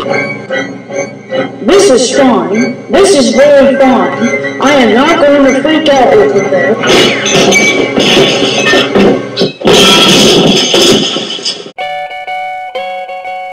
This is fine. This is very fine. I am not going to freak out over this.